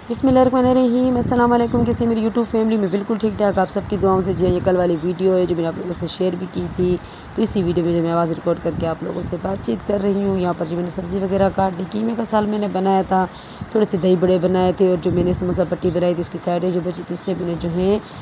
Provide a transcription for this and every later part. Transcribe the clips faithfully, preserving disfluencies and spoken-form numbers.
बिस्मिल्लाहिर्रहमानिर्रहीम अस्सलाम वालेकुम। किसी मेरी यूट्यूब फैमिली में बिल्कुल ठीक ठाक आप सबकी दुआओं से। जी ये कल वाली वीडियो है जो मैंने आप लोगों से शेयर भी की थी, तो इसी वीडियो में जो मैं आवाज़ रिकॉर्ड करके आप लोगों से बातचीत कर रही हूँ। यहाँ पर जो मैंने सब्ज़ी वगैरह काट ली, कीमे का साल मैंने बनाया था, थोड़े से दही बड़े बनाए थे, और जो मैंने समोसा पट्टी बनाई थी उसकी साइडें जो बची थी उससे मैंने जो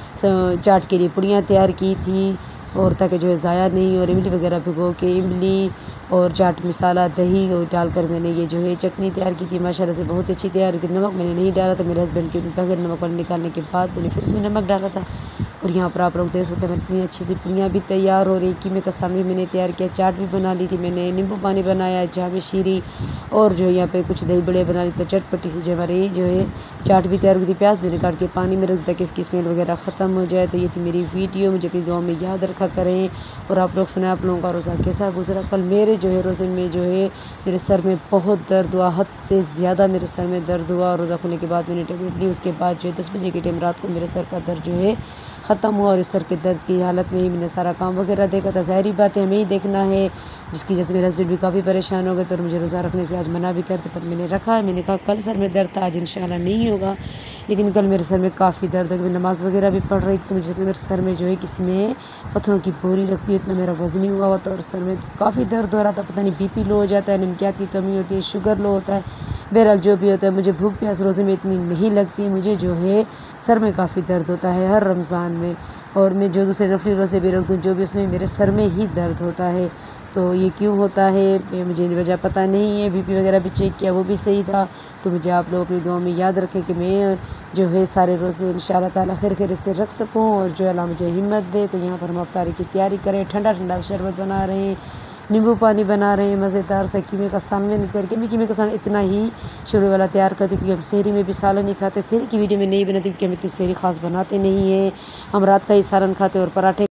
है चाट के लिए पुड़ियाँ तैयार की थी, और ताकि जो है ज़ाया नहीं, और इमली वगैरह भिगो के इमली और चाट मसाला दही डालकर मैंने ये जो है चटनी तैयार की थी। माशाल्लाह से बहुत अच्छी तैयार हुई थी। नमक मैंने नहीं डाला था, मेरे हस्बैंड के बगैर नमक वाले निकालने के बाद मैंने फिर इसमें नमक डाला था। और यहाँ पर आप लोग देख सकते हैं मैं इतनी अच्छी सी पुड़ियाँ भी तैयार हो रही, कीमे का साल भी मैंने तैयार किया, चाट भी बना ली थी मैंने, नींबू पानी बनाया, जामे शीरी, और जो है यहाँ पे कुछ दही बड़े बना ली। तो चटपटी से जो हमारी जो है चाट भी तैयार हुई थी। प्याज मैंने काट के पानी में रख दिया कि इसकी स्मेल वगैरह ख़त्म हो जाए। तो ये थी मेरी वीडियो, मुझे अपनी दुआ में याद रखा करें। और आप लोग सुना आप लोगों का रोज़ा कैसा गुजरा। कल मेरे जो है रोज़े में जो है मेरे सर में बहुत दर्द हुआ, हद से ज़्यादा मेरे सर में दर्द हुआ। और रोज़ा खुलने के बाद मैंने टेबलेट ली, उसके बाद जो है दस बजे के टाइम रात को मेरे सर का दर्द जो है ख़त्म हुआ। और इस सर के दर्द की हालत में ही मैंने सारा काम वगैरह देखा था। ज़ाहरी बात है हमें ही देखना है, जिसकी वजह से मेरे हस्बैंड भी काफ़ी परेशान हो गए। तो मुझे रोज़ा रखने से आज मना भी करते, पर मैंने रखा है। मैंने कहा कल सर में दर्द था, आज इंशाल्लाह नहीं होगा। लेकिन कल मेरे सर में काफ़ी दर्द है। मैं नमाज़ वगैरह भी पढ़ रही थी, तो मुझे मेरे सर में जो है किसी ने पत्थरों की बोरी रख दी, इतना मेरा वज़न ही हुआ हुआ था। और सर में काफ़ी दर्द हो रहा था, पता नहीं बीपी लो हो जाता है, नमकियात की कमी होती है, शुगर लो होता है, बहरहाल जो भी होता है। मुझे भूख प्यास रोज़े में इतनी नहीं लगती, मुझे जो है सर में काफ़ी दर्द होता है हर रमज़ान में। और मैं जो दूसरे नफली रोज़े भी रख दूँ, जो भी उसमें मेरे सर में ही दर्द होता है। तो ये क्यों होता है मुझे वजह पता नहीं है। बीपी वगैरह भी चेक किया, वो भी सही था। तो मुझे आप लोग अपनी दुआ में याद रखें कि मैं जो है सारे रोज़े इंशाअल्लाह ताला खैर खैर इससे रख सकूँ, और जो अल्लाह मुझे हिम्मत दे। तो यहाँ पर हम अफ्तारी की तैयारी करें, ठंडा ठंडा शरबत बना रहे हैं, नींबू पानी बना रहे हैं, मज़ेदार सा कीमे का सालन मैंने तैयार किया। मैं कीमे का सालन इतना ही शुरू वाला तैयार करती हूँ, क्योंकि हम शहरी में भी सालन नहीं खाते। शहरी की वीडियो में नहीं बनाती, क्योंकि हम इतनी शहरी ख़ास बनाते नहीं हैं, हम रात का ही सालन खाते और पराठे